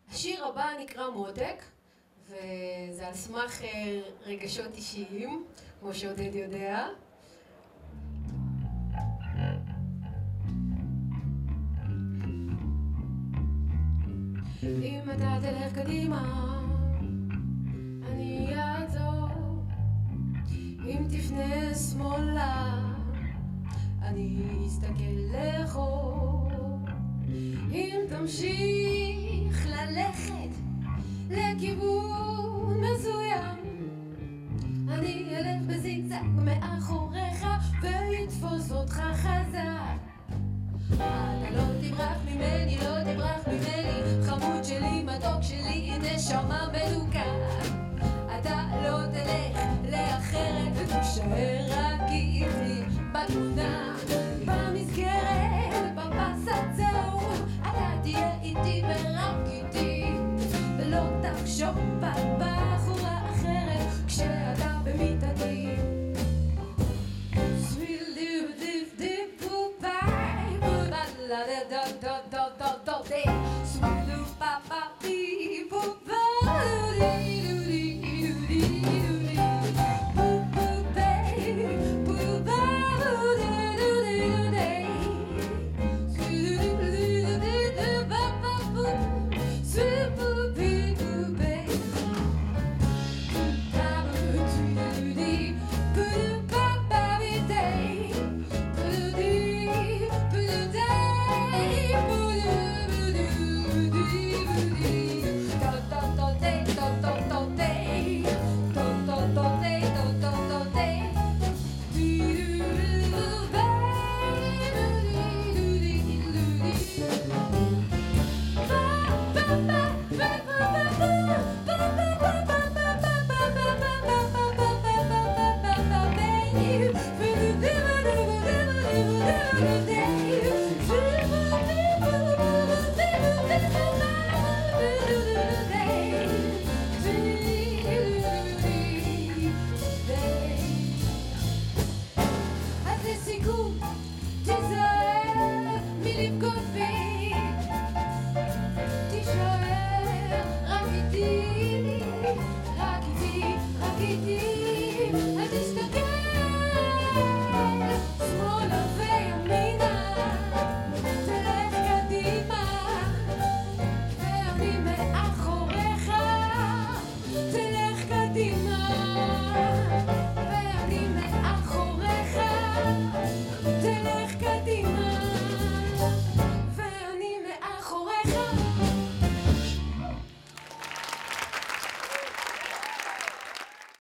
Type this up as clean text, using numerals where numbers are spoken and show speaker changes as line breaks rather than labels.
השיר הבא נקרא מותק, וזה על סמך רגשות אישיים, כמו שעודד יודע. אם אתה תלך קדימה, אני אעצור. אם תפנה שמאלה, אני אסתכל לאחור. אם תמשיך ללכת לכיוון מסוים, אני אלך בזיגזג מאחוריך ויתפוס אותך חזק. אתה לא תברח ממני, לא תברח ממני, חמוד שלי, מתוק שלי, נשמה מתוקה. אתה לא תלך לאחרת ותישאר רק איתי בתמונה, במסגרת, בפס הצהוב. אתה תהיה איתי ורק איתי, ולא תחשוב